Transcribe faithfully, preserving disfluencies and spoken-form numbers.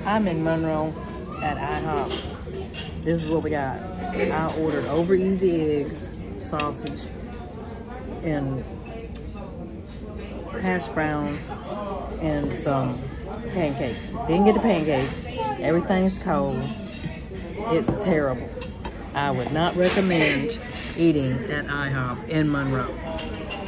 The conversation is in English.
I'm in Monroe at I hop. This is what we got. I ordered over easy eggs, sausage, and hash browns, and some pancakes. Didn't get the pancakes. Everything's cold. It's terrible. I would not recommend eating at I hop in Monroe.